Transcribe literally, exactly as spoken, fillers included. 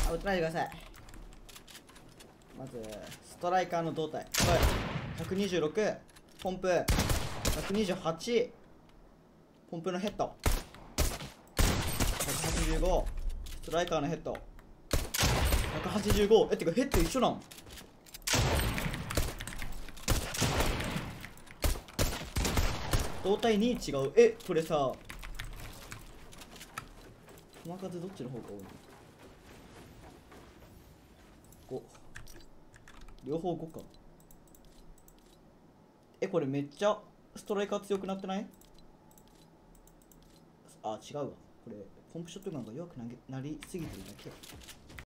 あ、撃たないでください。まずストライカーの胴体、はい、ひゃくにじゅうろく、ポンプひゃくにじゅうはち、ポンプのヘッドひゃくはちじゅうご、ストライカーのヘッドひゃくはちじゅうご。え、てかヘッド一緒なん？胴体に違う。え、これさ、弾数どっちの方が多いの？ご。両方ごか。え、これめっちゃストライカー強くなってない？あ、違うわ。これポンプショットガンが弱くなりすぎてるだけ。